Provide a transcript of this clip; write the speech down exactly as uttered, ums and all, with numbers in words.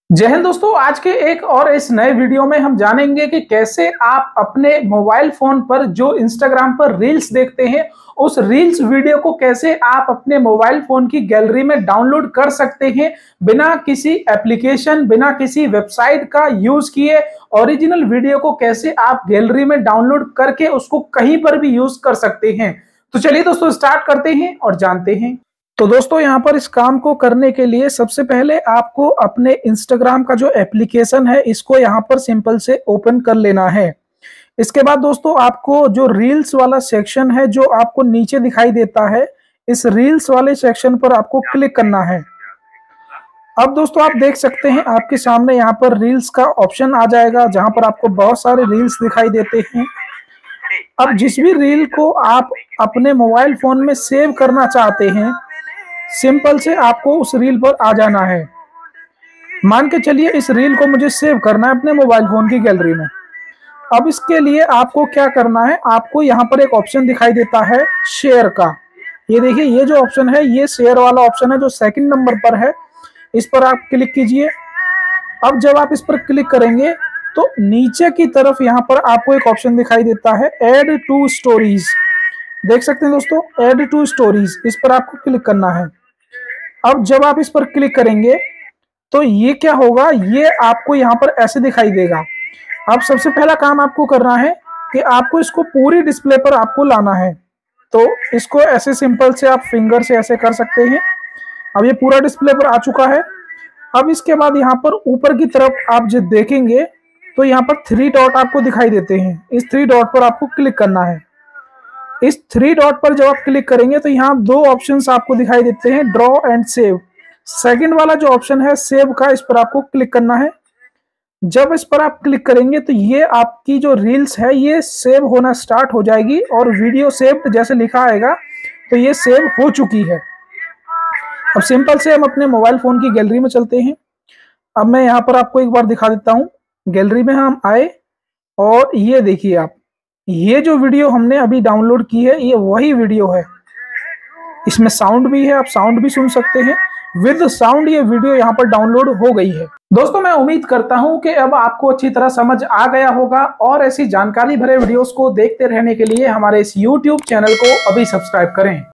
जय हिंद दोस्तों। आज के एक और इस नए वीडियो में हम जानेंगे कि कैसे आप अपने मोबाइल फोन पर जो इंस्टाग्राम पर रील्स देखते हैं उस रील्स वीडियो को कैसे आप अपने मोबाइल फोन की गैलरी में डाउनलोड कर सकते हैं बिना किसी एप्लीकेशन, बिना किसी वेबसाइट का यूज किए। ओरिजिनल वीडियो को कैसे आप गैलरी में डाउनलोड करके उसको कहीं पर भी यूज कर सकते हैं। तो चलिए दोस्तों स्टार्ट करते हैं और जानते हैं। तो दोस्तों यहाँ पर इस काम को करने के लिए सबसे पहले आपको अपने इंस्टाग्राम का जो एप्लीकेशन है इसको यहाँ पर सिंपल से ओपन कर लेना है। इसके बाद दोस्तों आपको जो रील्स वाला सेक्शन है जो आपको नीचे दिखाई देता है, इस रील्स वाले सेक्शन पर आपको क्लिक करना है। अब दोस्तों आप देख सकते हैं आपके सामने यहाँ पर रील्स का ऑप्शन आ जाएगा जहां पर आपको बहुत सारे रील्स दिखाई देते हैं। अब जिस भी रील को आप अपने मोबाइल फोन में सेव करना चाहते हैं, सिंपल से आपको उस रील पर आ जाना है। मान के चलिए इस रील को मुझे सेव करना है अपने मोबाइल फोन की गैलरी में। अब इसके लिए आपको क्या करना है, आपको यहाँ पर एक ऑप्शन दिखाई देता है शेयर का। ये देखिए, ये जो ऑप्शन है ये शेयर वाला ऑप्शन है जो सेकंड नंबर पर है, इस पर आप क्लिक कीजिए। अब जब आप इस पर क्लिक करेंगे तो नीचे की तरफ यहाँ पर आपको एक ऑप्शन दिखाई देता है ऐड टू स्टोरीज। देख सकते हैं दोस्तों, ऐड टू स्टोरीज, इस पर आपको क्लिक करना है। अब जब आप इस पर क्लिक करेंगे तो ये क्या होगा, ये आपको यहाँ पर ऐसे दिखाई देगा। अब सबसे पहला काम आपको करना है कि आपको इसको पूरी डिस्प्ले पर आपको लाना है। तो इसको ऐसे सिंपल से आप फिंगर से ऐसे कर सकते हैं। अब ये पूरा डिस्प्ले पर आ चुका है। अब इसके बाद यहाँ पर ऊपर की तरफ आप जब देखेंगे तो यहाँ पर थ्री डॉट आपको दिखाई देते हैं। इस थ्री डॉट पर आपको क्लिक करना है। इस थ्री डॉट पर जब आप क्लिक करेंगे तो यहाँ दो ऑप्शंस आपको दिखाई देते हैं, ड्रॉ एंड सेव। सेकंड वाला जो ऑप्शन है सेव का, इस पर आपको क्लिक करना है। जब इस पर आप क्लिक करेंगे तो ये आपकी जो रील्स है ये सेव होना स्टार्ट हो जाएगी और वीडियो सेव्ड जैसे लिखा आएगा तो ये सेव हो चुकी है। अब सिंपल से हम अपने मोबाइल फोन की गैलरी में चलते हैं। अब मैं यहाँ पर आपको एक बार दिखा देता हूँ। गैलरी में हम आए और ये देखिए आप, ये जो वीडियो हमने अभी डाउनलोड की है ये वही वीडियो है। इसमें साउंड भी है, आप साउंड भी सुन सकते हैं। विद साउंड ये वीडियो यहाँ पर डाउनलोड हो गई है। दोस्तों मैं उम्मीद करता हूं कि अब आपको अच्छी तरह समझ आ गया होगा और ऐसी जानकारी भरे वीडियोस को देखते रहने के लिए हमारे इस यूट्यूब चैनल को अभी सब्सक्राइब करें।